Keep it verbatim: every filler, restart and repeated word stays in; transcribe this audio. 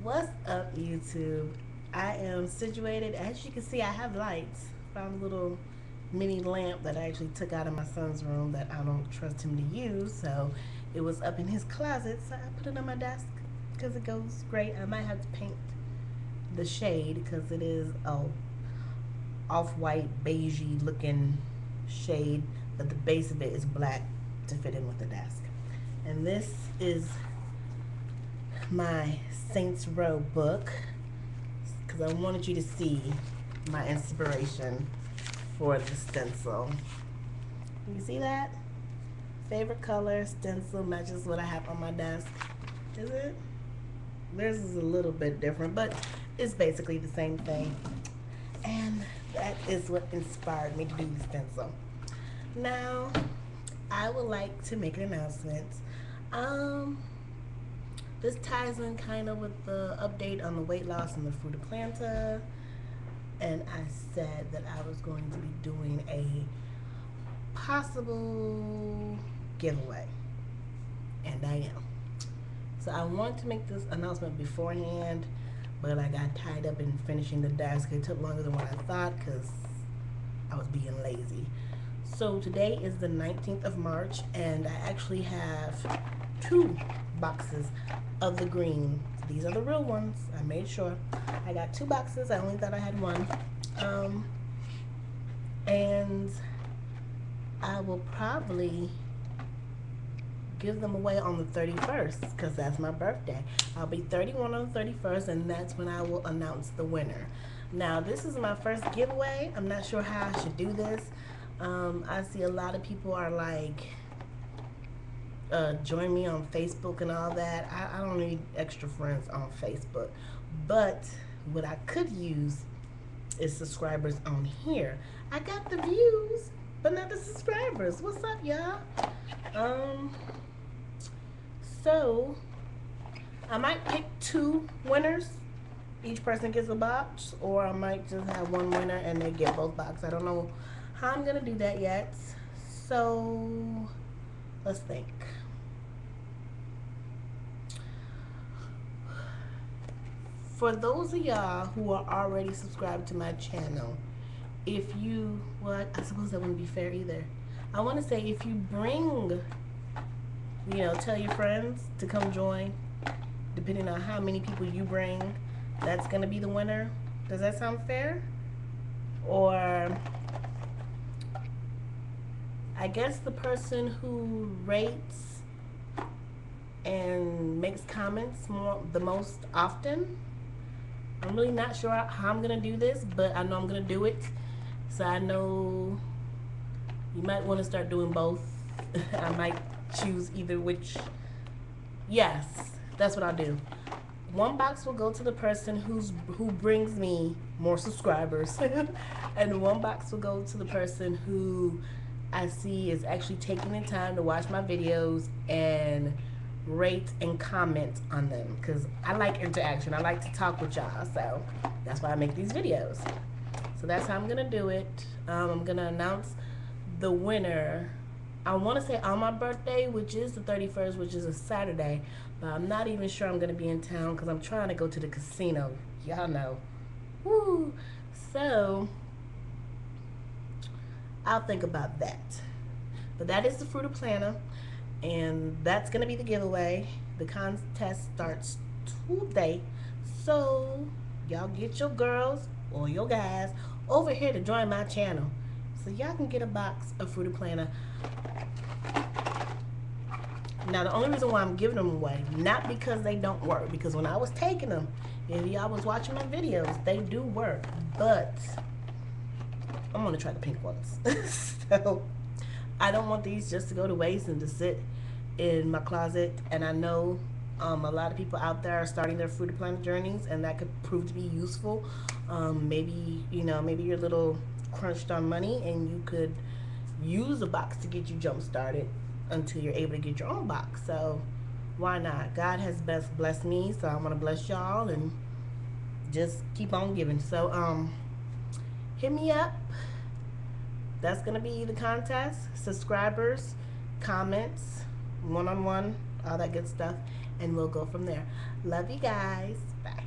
What's up, YouTube? I am situated. As you can see, I have lights. Found a little mini lamp that I actually took out of my son's room that I don't trust him to use. So it was up in his closet, so I put it on my desk because it goes great. I might have to paint the shade because it is a off-white, beigey looking shade, but the base of it is black to fit in with the desk. And this is my Saints Row book because I wanted you to see my inspiration for the stencil. You see that? Favorite color stencil matches what I have on my desk. Is it? Theirs is a little bit different, but it's basically the same thing. And that is what inspired me to do the stencil. Now, I would like to make an announcement. Um, This ties in kind of with the update on the weight loss and the Fruta Planta. And I said that I was going to be doing a possible giveaway. And I am. So I wanted to make this announcement beforehand, but I got tied up in finishing the desk. It took longer than what I thought because I was being lazy. So today is the nineteenth of March, and I actually have two boxes of the green. These are the real ones. I made sure. I got two boxes. I only thought I had one. Um, and I will probably give them away on the thirty-first because that's my birthday. I'll be thirty-one on the thirty-first, and that's when I will announce the winner. Now, this is my first giveaway. I'm not sure how I should do this. Um, I see a lot of people are like, Uh, join me on Facebook and all that. I, I don't need extra friends on Facebook. But what I could use is subscribers on here. I got the views, but not the subscribers. What's up, y'all? Um, so, I might pick two winners. Each person gets a box, or I might just have one winner and they get both boxes. I don't know how I'm going to do that yet. So, let's think. For those of y'all who are already subscribed to my channel, if you, well, I suppose that wouldn't be fair either. I want to say if you bring, you know, tell your friends to come join, depending on how many people you bring, that's going to be the winner. Does that sound fair? Or I guess the person who rates and makes comments more the most often. I'm really not sure how I'm gonna do this, but I know I'm gonna do it. So I know you might want to start doing both. I might choose either which. Yes, that's what I'll do. One box will go to the person who's who brings me more subscribers, and one box will go to the person who I see is actually taking the time to watch my videos and rate and comment on them, because I like interaction. I like to talk with y'all, so that's why I make these videos. So that's how I'm gonna do it. um, I'm gonna announce the winner, I want to say on my birthday, which is the thirty-first, which is a Saturday, but I'm not even sure I'm gonna be in town because I'm trying to go to the casino, y'all know. Woo. So I'll think about that. But that is the Fruta Planta, and that's gonna be the giveaway. The contest starts today, so y'all get your girls or your guys over here to join my channel so y'all can get a box of Fruta Planta. Now, the only reason why I'm giving them away, not because they don't work, because when I was taking them, if y'all was watching my videos, they do work, but I'm gonna try the pink ones. So I don't want these just to go to waste and to sit in my closet. And I know um, a lot of people out there are starting their Fruta Planta journeys, and that could prove to be useful. Um, maybe, you know, maybe you're a little crunched on money and you could use a box to get you jump started until you're able to get your own box. So why not? God has best blessed me, so I want to bless y'all and just keep on giving. So um hit me up. That's gonna be the contest. Subscribers, comments, one-on-one, all that good stuff. and we'll go from there. Love you guys. Bye.